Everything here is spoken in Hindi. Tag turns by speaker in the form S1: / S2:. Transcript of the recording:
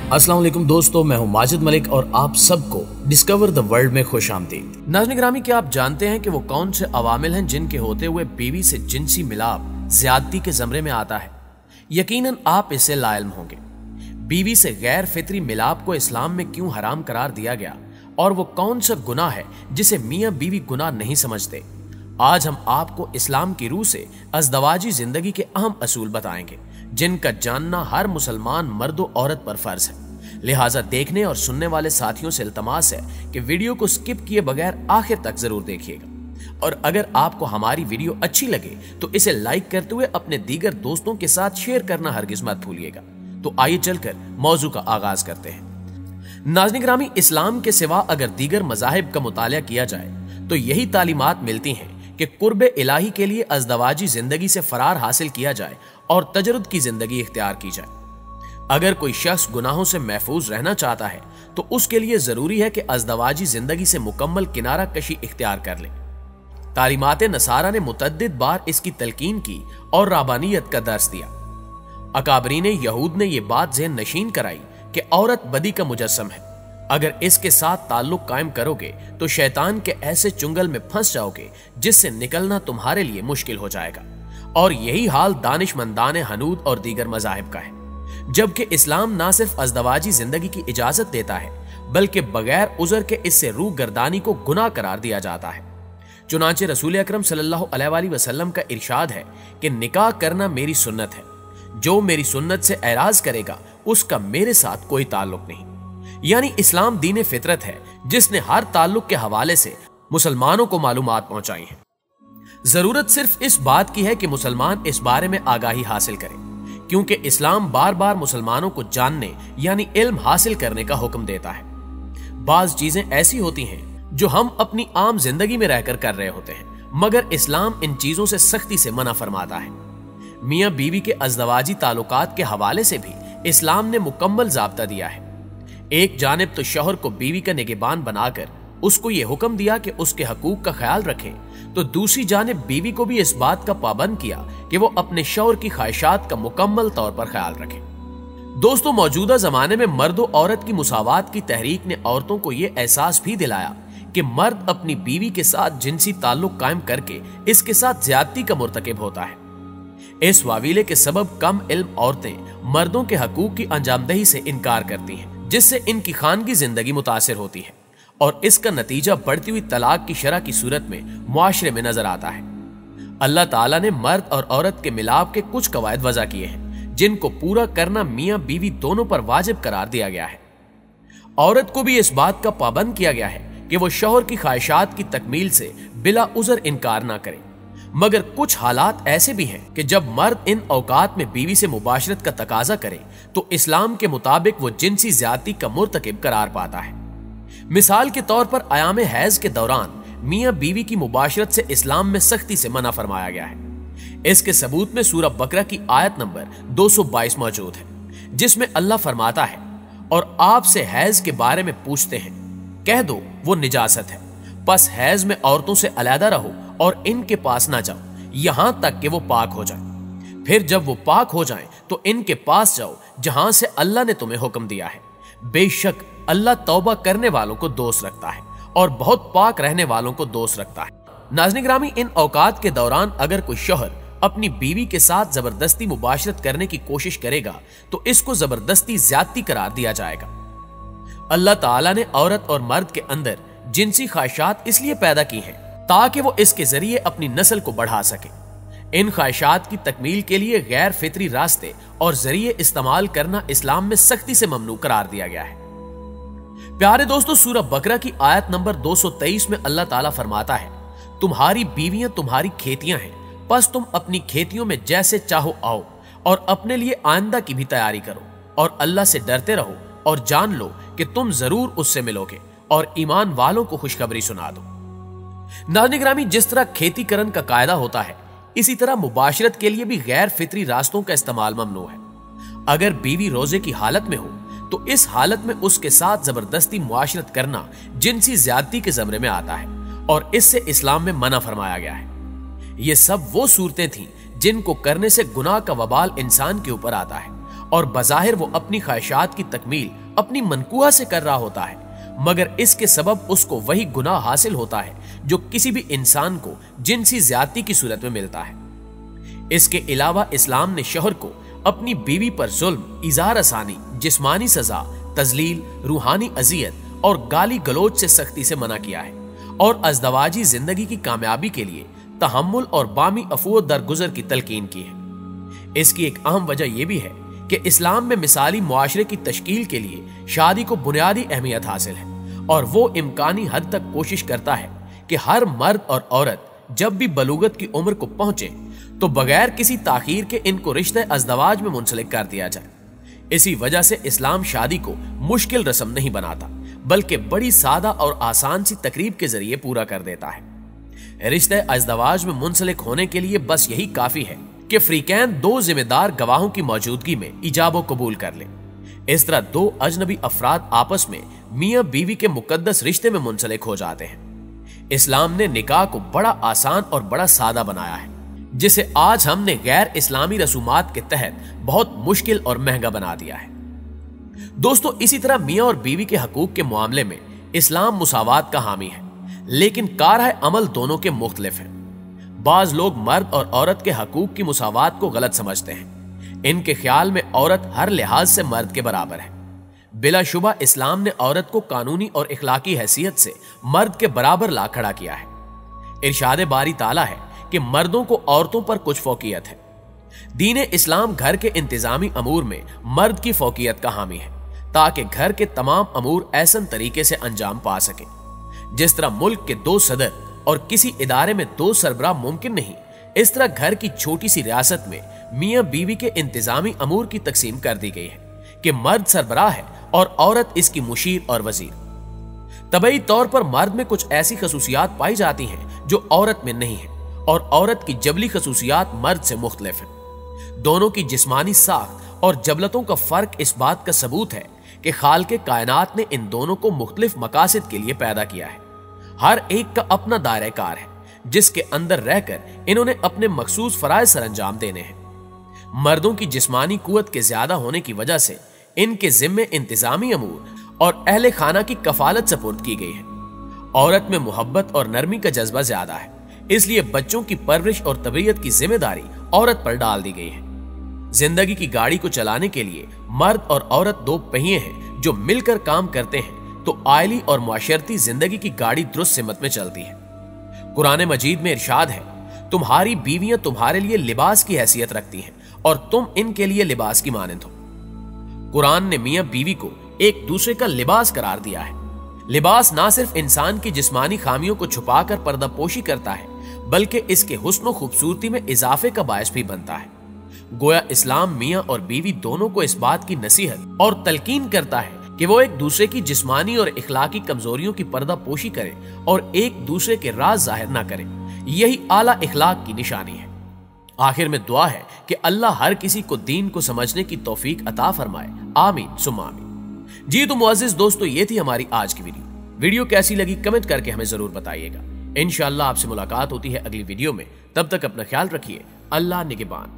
S1: अस्सलाम वालेकुम दोस्तों, मैं हूं माजिद मलिक और आप सबको डिस्कवर द वर्ल्ड में खुश आमदीद। नाज़रीन गिरामी, क्या आप जानते हैं कि वो कौन से अवामिल हैं जिनके होते हुए बीवी से जिनसी मिलाप ज्यादती के जमरे में आता है? यकीनन आप इससे लाइल्म होंगे। बीवी से गैर फितरी मिलाप को इस्लाम में क्यों हराम करार दिया गया और वो कौन सा गुनाह है जिसे मियाँ बीवी गुनाह नहीं समझते। आज हम आपको इस्लाम की रूह से अज़दवाजी जिंदगी के अहम असूल बताएंगे जिनका जानना हर मुसलमान मर्द और औरत पर फर्ज है। लिहाजा देखने और सुनने वाले साथियों से इल्तमास है कि वीडियो को स्किप किए बगैर आखिर तक जरूर देखिएगा और अगर आपको हमारी वीडियो अच्छी लगे तो इसे लाइक करते हुए अपने दीगर दोस्तों के साथ शेयर करना हरगिज मत भूलिएगा। तो आइए चलकर मौजू का आगाज करते हैं। नाज़रीन गिरामी, इस्लाम के सिवा अगर दीगर मज़ाहिब का मुतालिया किया जाए तो यही तालीमात मिलती हैं कि कुर्बे इलाही के लिए अज़दवाजी जिंदगी से फरार हासिल किया जाए और तजरुद की जिंदगी इख्तियार की जाए। अगर कोई शख्स गुनाहों से महफूज रहना चाहता है तो उसके लिए जरूरी है कि अज़दवाजी जिंदगी से मुकम्मल किनारा कशी इख्तियार कर ले। तालीमात नसारा ने मुतद्दिद बार इसकी तलकीन की और राबानियत का दर्स दिया। अकाबरीन यहूद ने यह बात ज़हन नशीन कराई कि औरत बदी का मुजस्सम है, अगर इसके साथ ताल्लुक कायम करोगे तो शैतान के ऐसे चुंगल में फंस जाओगे जिससे निकलना तुम्हारे लिए मुश्किल हो जाएगा। और यही हाल दानिशमंदान हनूद और दीगर मज़ाहिब का है। जबकि इस्लाम ना सिर्फ अज़दवाजी जिंदगी की इजाजत देता है बल्कि बगैर उज़र के इससे रूह गर्दानी को गुनाह करार दिया जाता है। चुनांचे रसूल अकरम सल्लल्लाहु अलैहि वसल्लम का इरशाद है कि निकाह करना मेरी सुन्नत है, जो मेरी सुन्नत से एराज करेगा उसका मेरे साथ कोई ताल्लुक नहीं। यानी इस्लाम दीन फितरत है जिसने हर ताल्लुक के हवाले से मुसलमानों को मालूमात पहुंचाई है। जरूरत सिर्फ इस बात की है कि मुसलमान इस बारे में आगाही हासिल करें, क्योंकि इस्लाम बार बार मुसलमानों को जानने यानी इल्म हासिल करने का हुक्म देता है। बाज चीजें ऐसी होती हैं जो हम अपनी आम जिंदगी में रहकर कर रहे होते हैं, मगर इस्लाम इन चीजों से सख्ती से मना फरमाता है। मियाँ बीवी के अज़दवाजी ताल्लुकात के हवाले से भी इस्लाम ने मुकम्मल ज़ाब्ता दिया है। एक जानिब तो शौहर को बीवी का निगहबान बनाकर उसको ये हुक्म दिया कि उसके हकूक का ख्याल रखे, तो दूसरी जानिब बीवी को भी इस बात का पाबंद किया कि वो अपने शौहर की ख्वाहिशात का मुकम्मल तौर पर ख्याल रखे। दोस्तों, मौजूदा जमाने में मर्द और औरत की मुसावात की तहरीक ने औरतों को यह एहसास भी दिलाया कि मर्द अपनी बीवी के साथ जिनसी ताल्लुक कायम करके इसके साथ ज्यादती का मुर्तकिब होता है। इस वावीले के सबब कम इल्म औरतें मर्दों के हकूक की अंजामदही से इनकार करती हैं, जिससे इनकी खानगी जिंदगी मुतासिर होती है और इसका नतीजा बढ़ती हुई तलाक की शरह की सूरत में मुआशरे में नजर आता है। अल्लाह ताला ने मर्द और औरत के मिलाप के कुछ कवायद वज़ा किए हैं जिनको पूरा करना मियाँ बीवी दोनों पर वाजिब करार दिया गया है। औरत को भी इस बात का पाबंद किया गया है कि वो शौहर की ख्वाहिशात की तकमील से बिला उज़र इनकार ना करे, मगर कुछ हालात ऐसे भी हैं कि जब मर्द इन औकात में बीवी से मुबाशरत का तकाजा करे तो इस्लाम के मुताबिक वो जिनसी ज्यादती का मुर्तकिब करार पाता है। मिसाल के तौर पर आयाम हैज के दौरान मियाँ बीवी की मुबाशरत से इस्लाम में सख्ती से मना फरमाया गया है। इसके सबूत में सूरह बकरा की आयत नंबर 222 मौजूद है, जिसमें अल्लाह फरमाता है, और आपसे हैज के बारे में पूछते हैं, कह दो वो निजासत है, बस हैज में औरतों से अलहदा रहो और इनके पास ना जाओ यहां तक कि वो पाक हो जाए। फिर जब वो पाक हो जाएं तो इनके पास जाओ जहां से अल्लाह ने तुम्हें हुक्म दिया है। बेशक अल्लाह तौबा करने वालों को दोस्त रखता है और बहुत पाक रहने वालों को दोस्त रखता है। नाज़रीन गिरामी, इन औकात के दौरान अगर कोई शौहर अपनी बीवी के साथ जबरदस्ती मुबाशरत करने की कोशिश करेगा तो इसको जबरदस्ती ज्यादती करार दिया जाएगा। अल्लाह ताला ने औरत और मर्द के अंदर जिनसी ख्वाहिशात इसलिए पैदा की हैं ताकि वो इसके जरिए अपनी नस्ल को बढ़ा सके। इन ख्वाहिशात की तकमील के लिए गैर फितरी रास्ते और जरिए इस्तेमाल करना इस्लाम में सख्ती से ममनू करार दिया गया है। प्यारे दोस्तों, सूरह बकरा की आयत नंबर 223 में अल्लाह ताला फरमाता है, तुम्हारी बीवियां तुम्हारी खेतियां हैं, बस तुम अपनी खेतियों में जैसे चाहो आओ और अपने लिए आइंदा की भी तैयारी करो और अल्लाह से डरते रहो और जान लो कि तुम जरूर उससे मिलोगे और ईमान वालों को खुशखबरी सुना दो। नाज़रीन गिरामी, जिस तरह खेतीकरण का कायदा होता है इसी तरह मुबाशरत के लिए भी गैर फितरी रास्तों का इस्तेमाल ममनू है। अगर बीवी रोजे की हालत में हो तो इस हालत में उसके साथ जबरदस्ती मुआशरत करना जिनसी ज्यादती के जमरे में आता है और इससे इस्लाम में मना फरमाया गया है। ये सब वो सूरतें थीं जिनको करने से गुनाह का वबाल इंसान के ऊपर आता है और बज़ाहिर वो अपनी ख्वाहिशात की तकमील अपनी मनकूहा से कर रहा होता है, मगर इसके सबब उसको वही गुनाह हासिल होता है जो किसी भी इंसान को जिनसी ज्यादती की सूरत में मिलता है। इसके अलावा इस्लाम ने शौहर को अपनी बीवी पर जुल्म, इज़ार आसानी, जिस्मानी सजा, तजलील, रूहानी अजियत और गाली गलोच से सख्ती से मना किया है और अज़दवाजी जिंदगी की कामयाबी के लिए तहम्मुल और बामी अफू दरगुजर की तलकीन की है। इसकी एक अहम वजह यह भी है कि इस्लाम में मिसाली मुआशरे की तश्कील के लिए शादी को बुनियादी अहमियत हासिल है और वो इम्कानी हद तक कोशिश करता है कि हर मर्द और औरत जब भी बलूगत की उम्र को पहुंचे तो बगैर किसी ताखीर के इनको रिश्ते अज़दवाज में मुंसलिक कर दिया जाए। इसी वजह से इस्लाम शादी को मुश्किल रस्म नहीं बनाता, बल्कि बड़ी सादा और आसान सी तकरीब के जरिए पूरा कर देता है। रिश्ते अज़दवाज में मुंसलिक होने के लिए बस यही काफी है कि फ्रीकैन दो जिम्मेदार गवाहों की मौजूदगी में इजाबो कबूल कर ले। इस तरह दो अजनबी अफराद आपस में मियां बीवी के मुकद्दस रिश्ते में मुंसलिक हो जाते हैं। इस्लाम ने निकाह को बड़ा आसान और बड़ा सादा बनाया है, जिसे आज हमने गैर इस्लामी रसूमात के तहत बहुत मुश्किल और महंगा बना दिया है। दोस्तों, इसी तरह मियां और बीवी के हकूक के मामले में इस्लाम मुसावात का हामी है, लेकिन कारह अमल दोनों के मुख्तलिफ है। बाज लोग मर्द और औरत के हकूक की मुसावात को गलत समझते हैं। इनके ख्याल में औरत हर लिहाज से मर्द के बराबर है। बिलाशुबा इस्लाम ने औरत को कानूनी और इखलाकी हैसियत से मर्द के बराबर ला खड़ा किया है। इरशाद बारी ताला है कि मर्दों को औरतों पर कुछ फौकियत है। दीन इस्लाम घर के इंतजामी अमूर में मर्द की फौकियत का हामी है, ताकि घर के तमाम अमूर ऐसन तरीके से अंजाम पा सके जिस तरह मुल्क के दो सदर और किसी इदारे में दो सरबराह मुमकिन नहीं, इस तरह घर की छोटी सी रियासत में मियां बीवी के इंतजामी अमूर की तकसीम कर दी गई है कि मर्द सरबराह है और औरत इसकी मुशीर और वजीर। तबई तौर पर मर्द में कुछ ऐसी खसूसियात पाई जाती हैं जो औरत में नहीं है और औरत की जबली खसूसियात मर्द से मुख्तलिफ है। दोनों की जिस्मानी साख्त और जबलतों का फर्क इस बात का सबूत है कि खालिक़े कायनात ने इन दोनों को मुख्तलिफ मकासद के लिए पैदा किया है। हर एक का अपना दायरा कार है जिसके अंदर रहकर इन्होंने अपने मखसूस फराइज सरअंजाम देने हैं। मर्दों की जिस्मानी कुव्वत के ज्यादा होने की वजह से इनके जिम्मे इंतजामी अमूर और अहले खाना की कफालत सपुर्द की गई है। औरत में मोहब्बत और नरमी का जज्बा ज्यादा है, इसलिए बच्चों की परवरिश और तरबियत की जिम्मेदारी औरत पर डाल दी गई है। जिंदगी की गाड़ी को चलाने के लिए मर्द और औरत दो पहिए हैं जो मिलकर काम करते हैं तो आयली और मुआशरती जिंदगी की गाड़ी दुरुस्त सिमत में चलती है। कुरान मजीद में इरशाद है, तुम्हारी बीवियां तुम्हारे लिए लिबास की हैसियत रखती हैं और तुम इनके लिए लिबास की मानंद हो। कुरान ने मियां बीवी को एक दूसरे का लिबास करार दिया है। लिबास ना सिर्फ इंसान की जिस्मानी खामियों को छुपाकर पर्दापोशी करता है, बल्कि इसके हुस्न और खूबसूरती में इजाफे का बायस भी बनता है। गोया इस्लाम मियां और बीवी दोनों को इस बात की नसीहत और तलकीन करता है कि वो एक दूसरे की जिस्मानी और इखलाकी कमजोरियों की पर्दापोशी करें और एक दूसरे के राज जाहिर ना करें। यही आला इखलाक की निशानी है। आखिर में दुआ है कि अल्लाह हर किसी को दीन को समझने की तौफीक अता फरमाए। आमीन सुम्मा आमीन। जी तो मुअज़्ज़िज़ दोस्तों, ये थी हमारी आज की वीडियो कैसी लगी कमेंट करके हमें जरूर बताइएगा। इंशाअल्लाह आपसे मुलाकात होती है अगली वीडियो में। तब तक अपना ख्याल रखिए। अल्लाह निगहबान।